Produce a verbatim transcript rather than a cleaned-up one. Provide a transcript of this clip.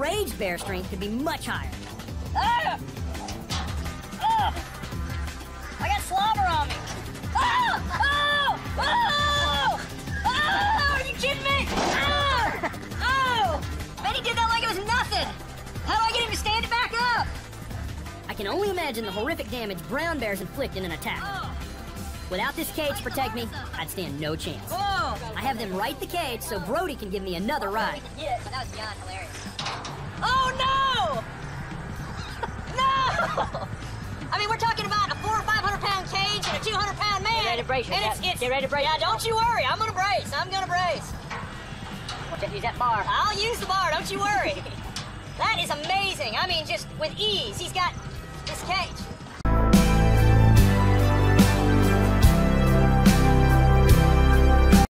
rage bear strength could be much higher. Ah! Oh! I got slobber on me. Oh! Oh! Oh! Oh! Are you kidding me? Oh! Oh! Man, he did that like it was nothing. How do I get him to stand it back up? I can only imagine the horrific damage brown bears inflict in an attack. Oh! Without this cage to protect me, I'd stand no chance. Oh! I have them right the cage so Brody can give me another ride. Yeah, that was beyond hilarious. Oh no! No! I mean, we're talking about a four or five hundred pound cage and a two hundred pound man. Get ready to brace and yourself. it's, it's, Get ready to brace Yeah, yourself. don't you worry. I'm gonna brace. I'm gonna brace. Use that bar. I'll use the bar. Don't you worry. That is amazing. I mean, just with ease. He's got this cage.